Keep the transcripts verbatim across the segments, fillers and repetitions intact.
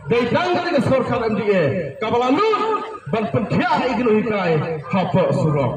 dari tanggal ke sorkar M D A kabalanut ban pentia igno hikai hapa surok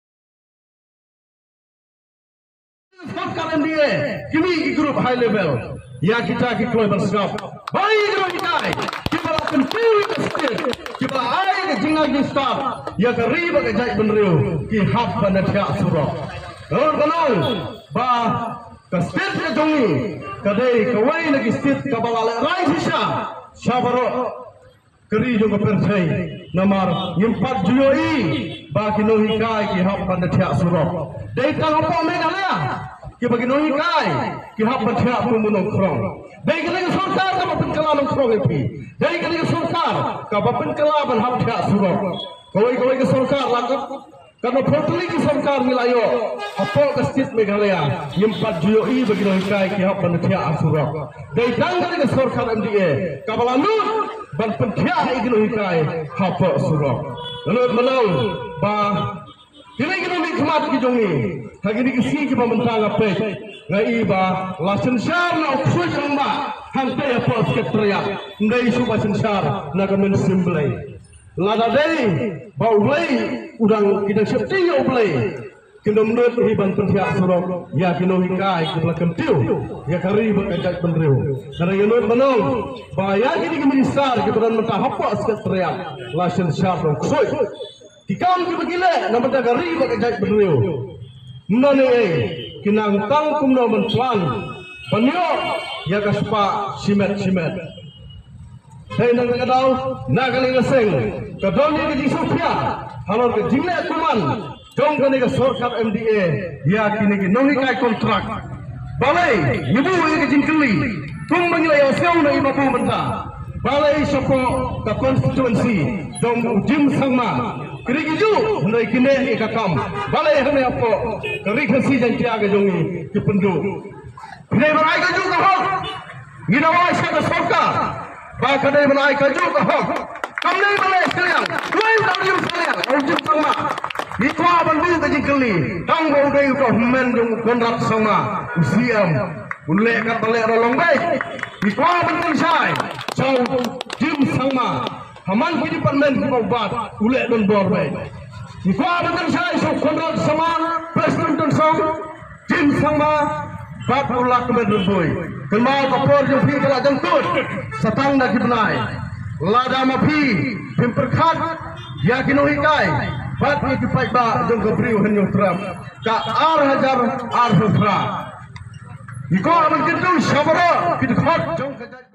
sorkar M D A kini grup high level ya kita ki kloi bersab bai igno hikai kita akan pilih state kita ai ke jinga staff ya ke riba ke jai benriu ki hapa natia surok Orang kenal, bah kestit ke jongi, kadai kawai lagi stit kabalale rai sisa, sabaro keri juga percay, namar empat juyoi, bah kino hikai ki hap pada tiak surok. Dari tang apa Meghalaya, ki bagi no hikai ki hap pada tiak pemunong krong. Dari kena sorkar kapa penkelan krong epi, dari kena sorkar kapa penkelan hap tiak surok. Kawai kawai ke sorkar langkap. Karena portali ke sorkar milayo, apa ke state Meghalaya, empat juyoi bagi nohikai kihap pentia asurok. Dari tanggal ke sorkar M D A, kabalanut ban pentia igi nohikai hapa asurok. Lalu menang, bah, kini kita mikmat kijongi, hari ini kisi kita mentang apa? Ngai bah, lasen syar na oksuj amba, hantai apa sekretariat, ngai suba sensar na kemen simblai. Lada day, bau blay, udang kita septi yo blay. Kita menurut hiban pentia surok, ya kino hikai kita kentiu, ya kari berkajak benriu. Karena yang menurut menong, bahaya kini keministar kita dan mentah apa sekat teriak, lasen syar dong kusoi. Kikam kita gila, nama dah kari berkajak benriu. Nane eh, kinang tangkum no mentuan, banyo, ya kaspa simet simet. Saya nak kataau, nak kali ngaseng, kedoni ke Sofia, halor ke jimle kuman, jom kali ke sorkar M D A, ya kini ke nohi kai kontrak. Balai, ibu ke jingkeli, tum mengilai osau na ibu mentah. Balai sopo ke konstituensi, jom jim sangma, kiri kiju, hendak kini ikakam. Balai hendak apa, kiri kasi jantia ke jongi ke pendu. Kini berai kaju kahok, ngidawai siapa sorkar. Bahkan dari mana ikut juga, kami dari mana sekalian, lain dari yang sekalian, orang sama, itu apa dulu kejengkeli, tanggung dari itu mendung kontrak sama, usiam, ulekat balik rolong baik, itu apa dengan saya, jauh jim sama, haman kehidupan men obat, ulek dan bor baik, itu apa dengan saya, so kontrak sama, presiden dan sama, jim sama. Bab ulak kemudian boy, kemau kapor jofi kalau jangkut, satang dah dibenai, lada mapi, pimperkat, yakin ohikai, bab itu baik ba jangkut beriu henyo teram, ka ar hajar ar hufra, iko aman kentu sabara, kita hot jangkut.